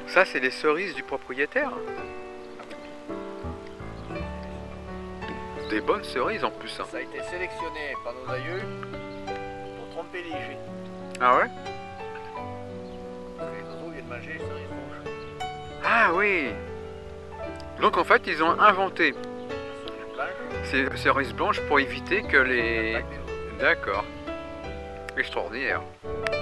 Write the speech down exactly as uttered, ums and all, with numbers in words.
Ça, c'est les cerises du propriétaire. Des bonnes cerises en plus. Hein. Ça a été sélectionné par nos aïeux pour tromper les G. Ah ouais? Les oiseaux viennent manger les cerises rouges. Ah oui. Donc en fait, ils ont inventé Cerises blanches. ces cerises blanches pour éviter que les... Attaquent les oiseaux. D'accord. Extraordinaire.